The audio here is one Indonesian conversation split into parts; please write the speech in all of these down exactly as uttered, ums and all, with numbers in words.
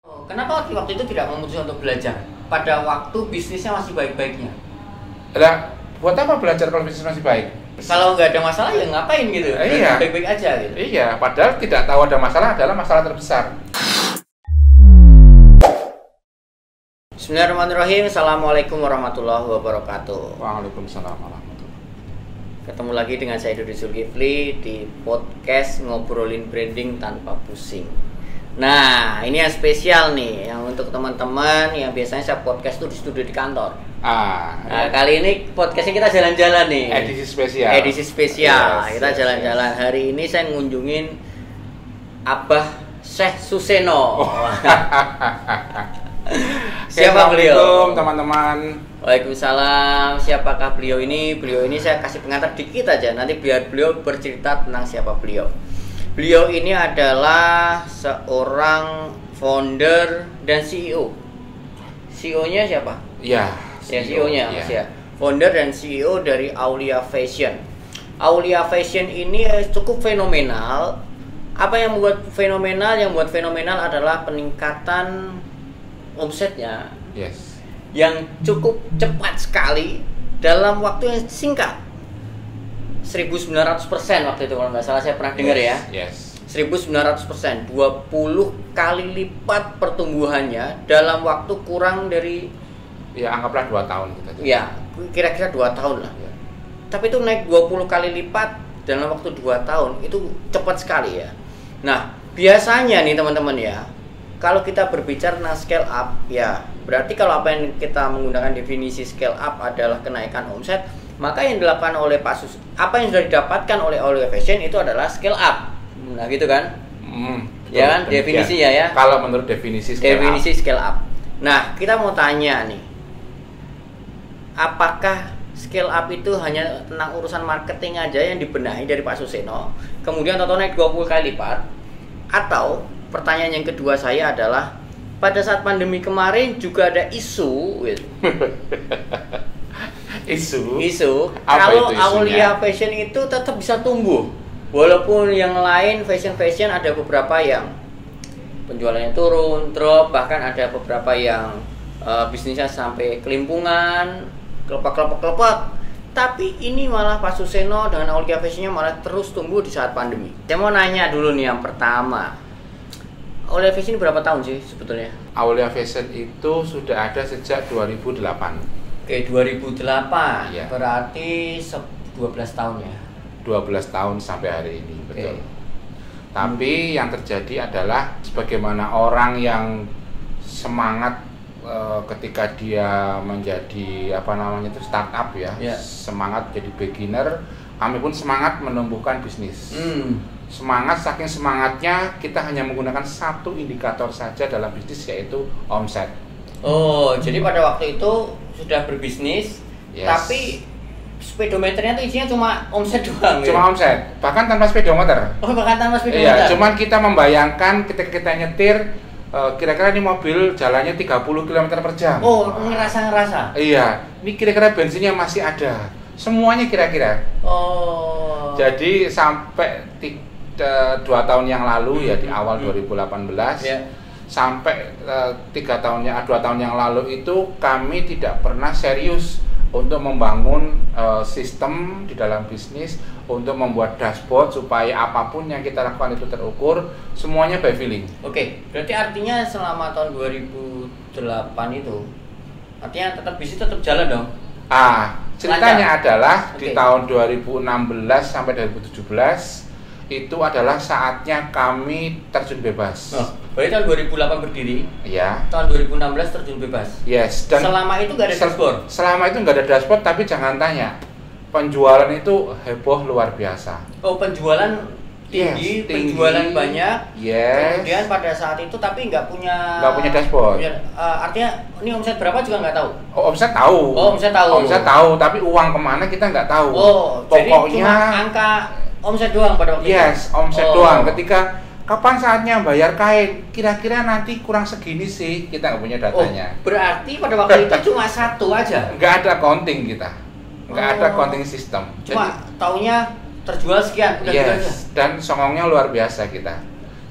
Kenapa waktu itu tidak memutuskan untuk belajar pada waktu bisnisnya masih baik-baiknya? Lah, buat apa belajar kalau bisnis masih baik? Kalau nggak ada masalah ya ngapain gitu? Eh, iya. Baik-baik aja gitu. Iya, padahal tidak tahu ada masalah adalah masalah terbesar. Bismillahirrahmanirrahim. Assalamualaikum warahmatullahi wabarakatuh. Waalaikumsalam warahmatullahi. Ketemu lagi dengan saya Dodi Zulkifli di podcast Ngobrolin Branding Tanpa Pusing. Nah, ini yang spesial nih, yang untuk teman-teman yang biasanya saya podcast tuh di studio di kantor. Ah, Nah, ya. Kali ini podcastnya kita jalan-jalan nih. Edisi spesial. Edisi spesial. Yes, kita yes, jalan-jalan. yes. Hari ini saya ngunjungin Abah Syekh Suseno. Oh. Siapa beliau? Teman-teman. Waalaikumsalam. Siapakah beliau ini? Beliau ini saya kasih pengantar dikit aja. Nanti biar beliau bercerita tentang siapa beliau. Beliau ini adalah seorang founder dan C E O. C E O-nya siapa? Iya. Ya, C E O-nya ya. Mas ya. Founder dan C E O dari Aulia Fashion. Aulia Fashion ini cukup fenomenal. Apa yang membuat fenomenal? Yang membuat fenomenal adalah peningkatan omsetnya. Yes. Yang cukup cepat sekali dalam waktu yang singkat. seribu sembilan ratus persen waktu itu kalau nggak salah saya pernah dengar ya. Yes. seribu sembilan ratus persen, dua puluh kali lipat pertumbuhannya dalam waktu kurang dari Ya, anggaplah dua tahun kita. ya, kira-kira dua tahun lah. Ya. Tapi itu naik dua puluh kali lipat dalam waktu dua tahun, itu cepat sekali ya. Nah, biasanya nih teman-teman ya, kalau kita berbicara tentang scale up, ya berarti kalau apa yang kita menggunakan definisi scale up adalah kenaikan omset, maka yang dilakukan oleh Pak Sus, apa yang sudah didapatkan oleh Aulia Fashion itu adalah scale up. Nah, gitu kan? Hmm, Ya kan, definisinya ya. Kalau menurut definisi scale Definisi up. scale up. Nah, kita mau tanya nih, apakah scale up itu hanya tentang urusan marketing aja yang dibenahi dari Pak Suseno, kemudian total naik dua puluh kali lipat? Atau pertanyaan yang kedua saya adalah, pada saat pandemi kemarin juga ada isu isu. isu Apa kalau itu isunya? Aulia Fashion itu tetap bisa tumbuh walaupun yang lain fashion-fashion ada beberapa yang penjualannya turun, drop, bahkan ada beberapa yang uh, bisnisnya sampai kelimpungan, kelepak-kelepak-kelepak. Tapi ini malah Pak Suseno dengan Aulia Fashionnya malah terus tumbuh di saat pandemi. Saya mau nanya dulu nih yang pertama, Aulia Fashion berapa tahun sih sebetulnya? Aulia Fashion itu sudah ada sejak dua ribu delapan. Oke, dua ribu delapan. Ya. Berarti dua belas tahun ya. dua belas tahun sampai hari ini, betul. Oke. Tapi yang terjadi adalah sebagaimana orang yang semangat e, ketika dia menjadi apa namanya itu startup ya, Ya. semangat jadi beginner, kami pun semangat menumbuhkan bisnis. Hmm. Semangat, saking semangatnya kita hanya menggunakan satu indikator saja dalam bisnis, yaitu omset. Oh, jadi pada waktu itu sudah berbisnis, Yes. tapi speedometernya itu isinya cuma omset doang. Cuma ya? omset, bahkan tanpa speedometer. Oh, bahkan tanpa Iya, speedometer. cuman kita membayangkan ketika kita nyetir, uh, kira-kira ini mobil jalannya tiga puluh kilometer per jam. Oh, ngerasa-ngerasa. Iya, ini kira-kira bensinnya masih ada. Semuanya kira-kira. Oh. Jadi sampai tiga, dua tahun yang lalu, ya di Hmm. awal Hmm. dua ribu delapan belas, Ya. sampai uh, tiga tahunnya, dua tahun yang lalu itu kami tidak pernah serius untuk membangun uh, sistem di dalam bisnis, untuk membuat dashboard supaya apapun yang kita lakukan itu terukur, semuanya by feeling. Oke, berarti artinya selama tahun dua ribu delapan itu artinya tetap bisnis tetap jalan dong. Ah, ceritanya Lancar. adalah di Oke. tahun dua ribu enam belas sampai dua ribu tujuh belas itu adalah saatnya kami terjun bebas. Oh, berarti tahun dua ribu delapan berdiri, Ya. tahun dua ribu enam belas terjun bebas. Yes, dan Selama itu nggak ada sel- dashboard. Selama itu nggak ada dashboard, tapi jangan tanya. Penjualan itu heboh luar biasa. Oh, penjualan tinggi, Yes, tinggi. penjualan banyak. Yes. Kemudian pada saat itu tapi nggak punya Nggak punya dashboard. punya- eh, artinya ini omset berapa juga nggak tahu. Oh, omset tahu. Oh, omset tahu. Omset tahu, tapi uang kemana kita nggak tahu. Oh, jadi Pokoknya cuma angka omset doang pada waktu itu. yes, omset Oh. doang. Ketika kapan saatnya bayar kain, kira-kira nanti kurang segini sih, kita nggak punya datanya. Oh, berarti pada waktu itu cuma satu aja. Nggak ada counting kita, nggak ada Oh. counting system. Cuma taunya terjual sekian, udah gitu aja. yes, dan songongnya luar biasa kita.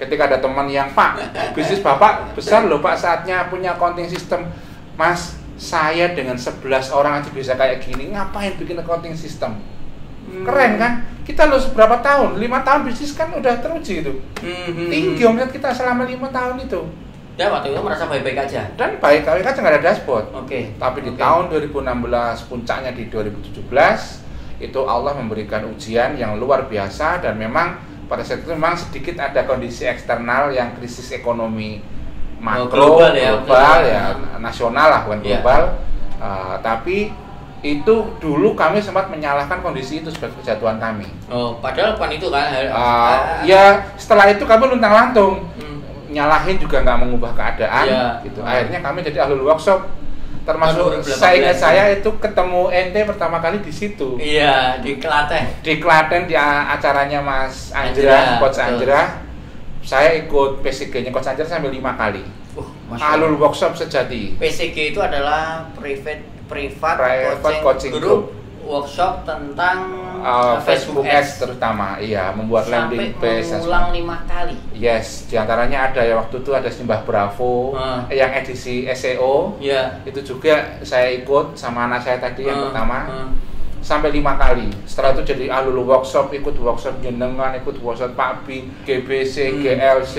Ketika ada teman yang, Pak, bisnis Bapak besar loh Pak, saatnya punya accounting system. Mas, saya dengan sebelas orang aja bisa kayak gini, ngapain bikin accounting system? Keren kan? Kita loh berapa tahun? lima tahun bisnis kan udah teruji itu. Hmm. Tinggi omset kita selama lima tahun itu. Dan waktu itu merasa baik-baik aja. Dan baik-baik aja nggak ada dashboard. Oke. Okay. Tapi di okay. tahun dua ribu enam belas, puncaknya di dua ribu tujuh belas, itu Allah memberikan ujian yang luar biasa, dan memang pada saat itu memang sedikit ada kondisi eksternal yang krisis ekonomi makro, oh, global, ya, global ya, nasional lah bukan yeah. global. Uh, tapi itu dulu kami sempat menyalahkan kondisi itu sebagai kejatuhan kami. Oh, padahal bukan itu kan? Uh, uh, ya setelah itu kami luntang-lantung. Hmm. Nyalahin juga nggak mengubah keadaan, yeah. gitu. Akhirnya kami jadi ahlul workshop, termasuk saya ingat saya itu ketemu ente pertama kali di situ. Iya, di Klaten. Di Klaten di acaranya Mas Anjra, Coach Anjra. Saya ikut P C G-nya Coach Anjra sampai lima kali. Uh, ahlul workshop sejati. P C G itu adalah private private, private coaching, coaching group. group. Workshop tentang uh, Facebook, Facebook Ads terutama, iya, membuat sampai landing page. Sampai mengulang lima kali. Yes, diantaranya ada ya waktu itu ada Simbah Bravo, uh. yang edisi S E O. Yeah. Itu juga saya ikut sama anak saya tadi uh. yang pertama. Uh. Sampai lima kali. Setelah itu jadi ahlul workshop, ikut workshop jenengan, ikut workshop Pak B, G B C, hmm. G L C.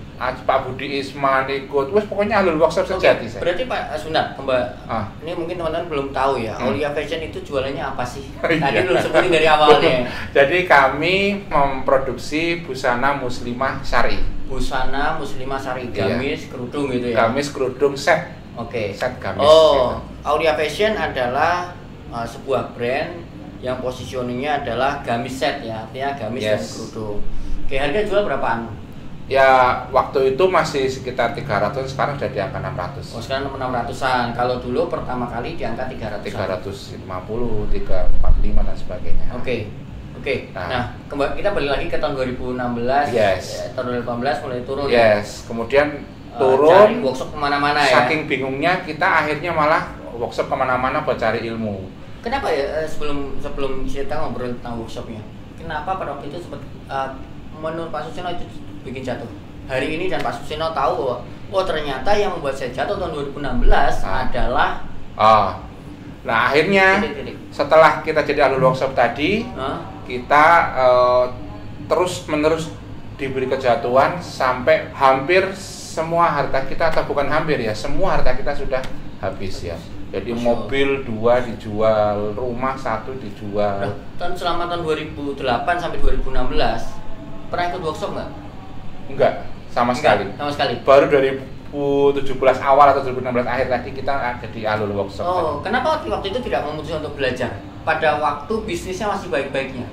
Pak Budi Isman ikut, wes pokoknya ahlul workshop sejati saya. Berarti Pak Sunat, Mbak, ah. ini mungkin teman-teman belum tahu ya, hmm. Aulia Fashion itu jualannya apa sih? Tadi belum sebutin dari awalnya. Jadi kami memproduksi busana muslimah syari. Busana muslimah syari, gamis, iya. kerudung gitu ya? Gamis, kerudung, set. Oke. Okay. Set gamis. Oh, gitu. Aulia Fashion adalah uh, sebuah brand yang positioningnya adalah gamis set ya, artinya gamis yes. dan kerudung. Oke, harga jual berapaan? Ya waktu itu masih sekitar tiga ratus, sekarang sudah di angka enam ratus. Oh sekarang enam ratusan, kalau dulu pertama kali di angka tiga ratus. tiga ratus lima puluh, tiga ratus empat puluh lima dan sebagainya. Oke, okay. oke. Okay. Nah, nah kembali kita balik lagi ke tahun dua ribu enam belas. Yes. Ya, tahun dua ribu delapan belas mulai turun. Yes. Ya? Kemudian turun. Uh, cari workshop kemana-mana ya. Saking bingungnya kita akhirnya malah workshop kemana-mana buat cari ilmu. Kenapa ya sebelum sebelum kita ngobrol tentang workshopnya? Kenapa pada waktu itu sempat uh, menurut Pak Susino itu bikin jatuh hari ini, dan Pak Susino tahu bahwa oh ternyata yang membuat saya jatuh tahun dua ribu enam belas ah. adalah oh. Nah akhirnya tidik, tidik. Setelah kita jadi ahlul workshop tadi huh? kita uh, terus menerus diberi kejatuhan sampai hampir semua harta kita, atau bukan hampir ya, semua harta kita sudah habis ya. Jadi Masya mobil dua dijual, rumah satu dijual. Nah, tahun selama tahun dua ribu delapan sampai dua ribu enam belas pernah ikut workshop nggak? Enggak, sama sekali. Enggak, sama sekali. Baru dua ribu tujuh belas awal atau dua ribu enam belas akhir tadi kita ada di ahlul workshop. Oh, tadi. Kenapa waktu itu tidak memutuskan untuk belajar? Pada waktu bisnisnya masih baik-baiknya.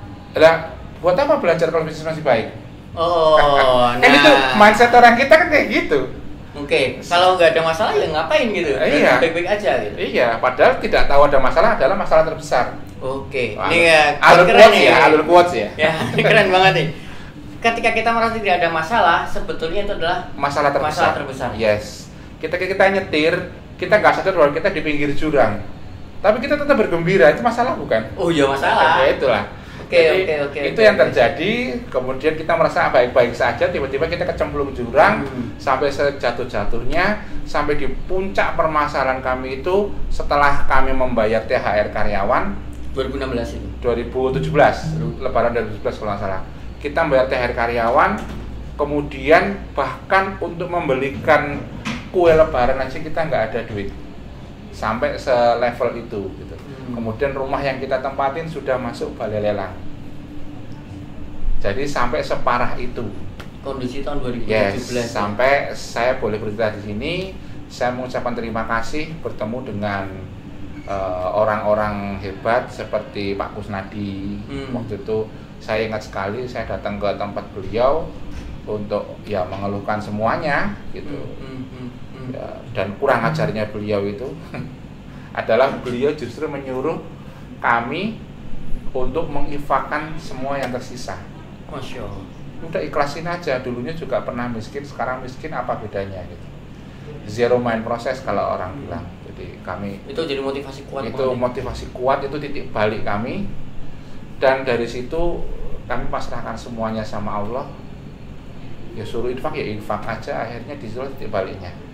Lah, buat apa belajar kalau bisnis masih baik? Oh, nah. Kan itu mindset orang kita kan kayak gitu. Oke, okay. Kalau nggak ada masalah ya ngapain gitu? Iya. Baik-baik aja gitu. Iya, padahal tidak tahu ada masalah adalah masalah terbesar. Oke. Okay. Ini ya alur quotes ya, alur quotes ya. Ya, ini keren banget nih. Ketika kita merasa tidak ada masalah, sebetulnya itu adalah masalah terbesar. Masalah terbesar. Yes. Ketika kita nyetir, kita nggak sadar bahwa kita di pinggir jurang. Tapi kita tetap bergembira, itu masalah bukan? Oh iya masalah. Ya itulah. Oke, oke, oke. Itu okay, yang terjadi, kemudian kita merasa baik-baik saja, tiba-tiba kita kecemplung jurang hmm. sampai sejatuh-jatuhnya, sampai di puncak permasalahan kami itu setelah kami membayar T H R karyawan dua ribu enam belas itu. dua ribu tujuh belas, lebaran dua ribu tujuh belas kalau nggak salah. Kita membayar T H R karyawan, kemudian bahkan untuk membelikan kue lebaran aja kita nggak ada duit. Sampai selevel itu gitu. Hmm. Kemudian rumah yang kita tempatin sudah masuk balai lelang. Jadi sampai separah itu kondisi tahun dua ribu tujuh belas. Yes, sampai saya boleh bercerita di sini, saya mengucapkan terima kasih bertemu dengan uh, orang-orang hebat seperti Pak Kusnadi. Hmm. Waktu itu saya ingat sekali saya datang ke tempat beliau untuk ya mengeluhkan semuanya gitu. Hmm. Hmm. Hmm. Ya, dan kurang ajarnya beliau itu adalah beliau justru menyuruh kami untuk menginfakkan semua yang tersisa. Masya Allah. Udah ikhlasin aja, dulunya juga pernah miskin, sekarang miskin apa bedanya gitu. Zero mind process kalau orang hmm. bilang. Jadi kami itu jadi motivasi kuat. Itu motivasi kuat, itu titik balik kami. Dan dari situ kami pasrahkan semuanya sama Allah. ya suruh infak ya infak aja, akhirnya disuruh titik baliknya.